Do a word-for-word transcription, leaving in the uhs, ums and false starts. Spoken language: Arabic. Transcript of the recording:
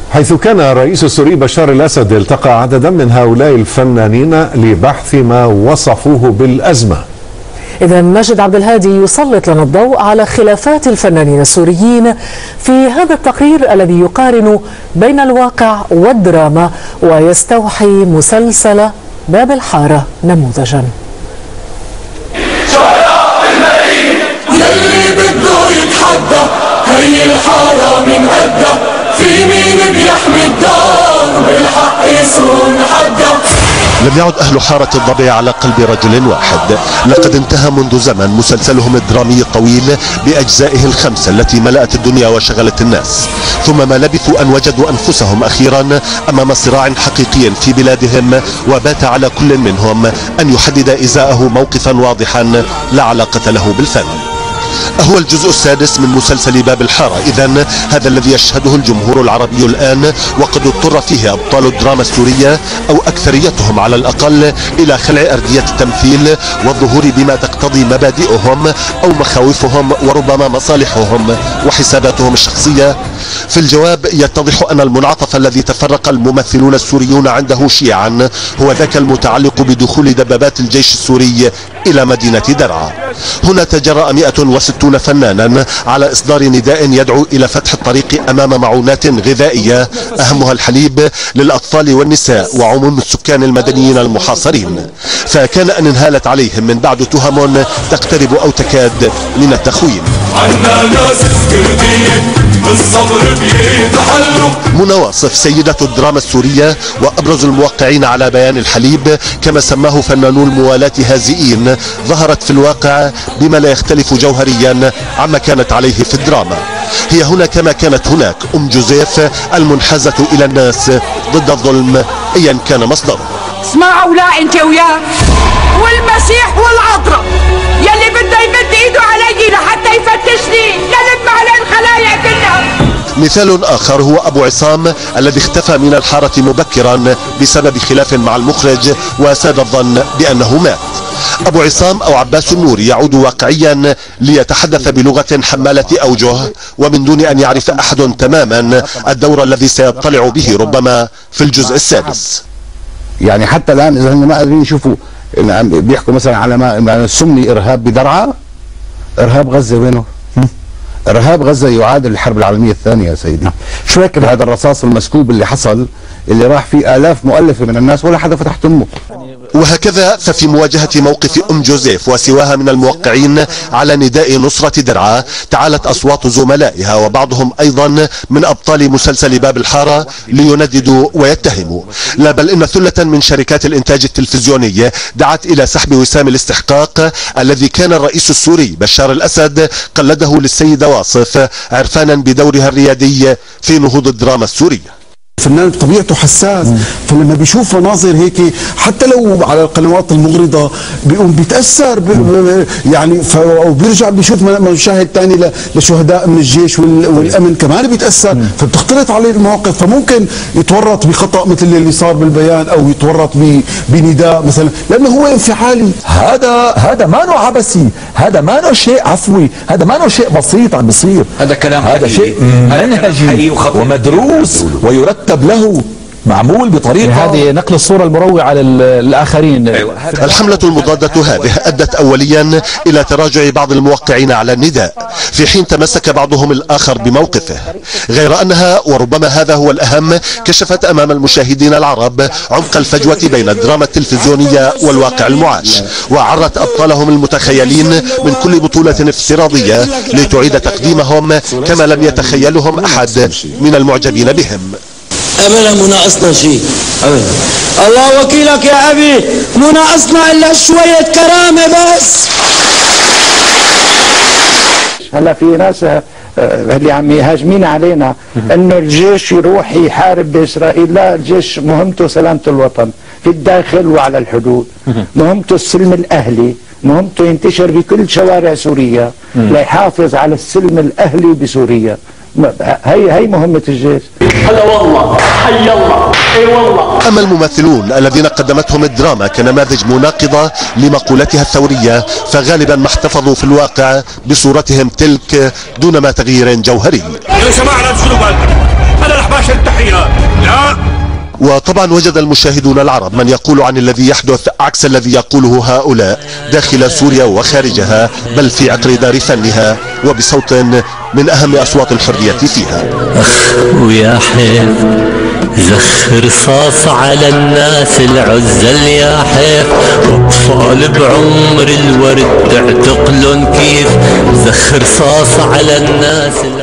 حيث كان الرئيس السوري بشار الأسد التقى عددا من هؤلاء الفنانين لبحث ما وصفوه بالأزمة. إذا ماجد عبد الهادي يسلط لنا الضوء على خلافات الفنانين السوريين في هذا التقرير الذي يقارن بين الواقع والدراما ويستوحي مسلسل باب الحارة نموذجا. يلي بده يتحدى هي الحارة من قدها، في مين بيحمي الدار بالحق يصون حدا. لم يعد أهل حارة الضبع على قلب رجل واحد. لقد انتهى منذ زمن مسلسلهم الدرامي الطويل بأجزائه الخمسة التي ملأت الدنيا وشغلت الناس، ثم ما لبثوا أن وجدوا أنفسهم أخيرا أمام صراع حقيقي في بلادهم، وبات على كل منهم أن يحدد إزاءه موقفا واضحا لا علاقة له بالفن. هو الجزء السادس من مسلسل باب الحارة، إذن هذا الذي يشهده الجمهور العربي الآن، وقد اضطر فيه أبطال الدراما السورية أو أكثريتهم على الأقل إلى خلع أردية التمثيل والظهور بما تقتضي مبادئهم أو مخاوفهم وربما مصالحهم وحساباتهم الشخصية. في الجواب يتضح أن المنعطف الذي تفرق الممثلون السوريون عنده شيعا هو ذاك المتعلق بدخول دبابات الجيش السوري إلى مدينة درعا. هنا تجرأ مئة وستون فنانا على إصدار نداء يدعو إلى فتح الطريق أمام معونات غذائية أهمها الحليب للأطفال والنساء وعموم السكان المدنيين المحاصرين، فكان أن انهالت عليهم من بعد تهم تقترب أو تكاد من التخوين. منى واصف سيدة الدراما السورية وأبرز الموقعين على بيان الحليب كما سماه فنانو الموالاة هازئين، ظهرت في الواقع بما لا يختلف جوهريا عما كانت عليه في الدراما. هي هنا كما كانت هناك أم جوزيف المنحازة إلى الناس ضد الظلم أيا كان مصدره. اسمعوا لا انت وياه والمسيح والعذراء يلي بده يمد ايده علي لحتى يفتشني لنجمع على الخلايا كلها. مثال آخر هو أبو عصام الذي اختفى من الحارة مبكرا بسبب خلاف مع المخرج وساد الظن بأنه مات. أبو عصام أو عباس النور يعود واقعيا ليتحدث بلغة حمالة أوجه ومن دون أن يعرف أحد تماما الدور الذي سيطلع به ربما في الجزء السادس. يعني حتى الآن إذا هم ما قادرين يشوفوا بيحكوا مثلا على ما سمي إرهاب بدرعا، إرهاب غزة وينه؟ إرهاب غزة يعادل الحرب العالمية الثانية يا سيدي. شو هيك هذا الرصاص المسكوب اللي حصل اللي راح فيه آلاف مؤلفة من الناس ولا حدا فتح تمه. وهكذا ففي مواجهة موقف أم جوزيف وسواها من الموقعين على نداء نصرة درعا تعالت أصوات زملائها وبعضهم أيضا من أبطال مسلسل باب الحارة لينددوا ويتهموا، لا بل إن ثلة من شركات الإنتاج التلفزيوني دعت إلى سحب وسام الاستحقاق الذي كان الرئيس السوري بشار الأسد قلده للسيدة واصف عرفانا بدورها الريادي في نهوض الدراما السورية. الفنان بطبيعته حساس، فلما بيشوف مناظر هيك حتى لو على القنوات المغرضه بيقوم بيتاثر يعني، وبيرجع بيشوف مشاهد ثاني لشهداء من الجيش والامن كمان بيتاثر، فبتختلط عليه المواقف، فممكن يتورط بخطا مثل اللي صار بالبيان او يتورط بنداء مثلا لانه هو انفعالي. هذا هذا ما له عبثي، هذا ما له شيء عفوي، هذا ما له شيء بسيط عم بيصير، هذا كلام هذا شيء منهجي ومدروس ويرتب له، معمول بطريقة. هذه نقل الصورة المروعة للآخرين. الحملة المضادة هذه أدت أوليا إلى تراجع بعض الموقعين على النداء في حين تمسك بعضهم الآخر بموقفه، غير أنها وربما هذا هو الأهم كشفت أمام المشاهدين العرب عمق الفجوة بين الدراما التلفزيونية والواقع المعاش، وعرت أبطالهم المتخيلين من كل بطولة افتراضية لتعيد تقديمهم كما لم يتخيلهم أحد من المعجبين بهم. أبدا مو ناقصنا شيء أبدا، الله وكيلك يا أبي، مو ناقصنا إلا شوية كرامة بس. هلا في ناس اللي عم يهاجمين علينا انه الجيش يروح يحارب باسرائيل، لا، الجيش مهمته سلامة الوطن في الداخل وعلى الحدود، مهمته السلم الاهلي، مهمته ينتشر بكل شوارع سوريا ليحافظ على السلم الاهلي بسوريا. هي هي مهمة الجيش. هلا والله، حي الله، اي والله. اما الممثلون الذين قدمتهم الدراما كنماذج مناقضة لمقولتها الثورية فغالبا ما احتفظوا في الواقع بصورتهم تلك دون ما تغيير جوهري. يا جماعة شنو بالك؟ انا رح باشر التحية، وطبعا وجد المشاهدون العرب من يقول عن الذي يحدث عكس الذي يقوله هؤلاء داخل سوريا وخارجها، بل في عطر دار فنها وبصوت من أهم أصوات الحرية فيها. أخ ويا حيف زخ رصاص على الناس العزل يا حيف، أطفال بعمر الورد تعتقلن كيف، زخ رصاص على الناس